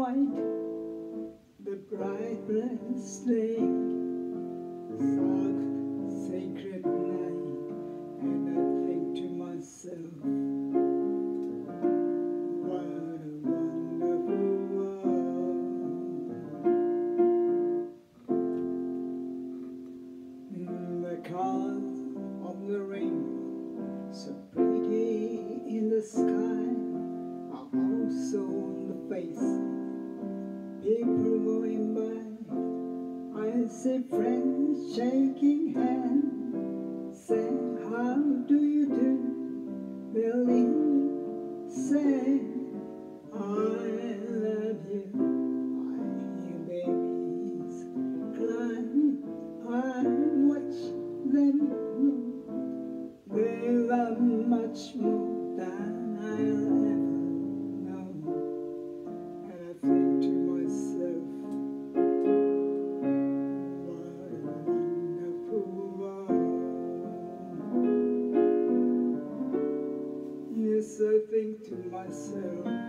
night, the bright blessed day, dark sacred night, and I think to myself, what a wonderful world. The colors of the rainbow, so pretty in the sky, are also on the face. People going by, I see friends shaking hands, say, how do you do? They'll even say, I love you. I hear babies cry, I watch them grow. They love much more than I'll ever know. And I think to myself, what a wonderful world. Yes, I think to myself,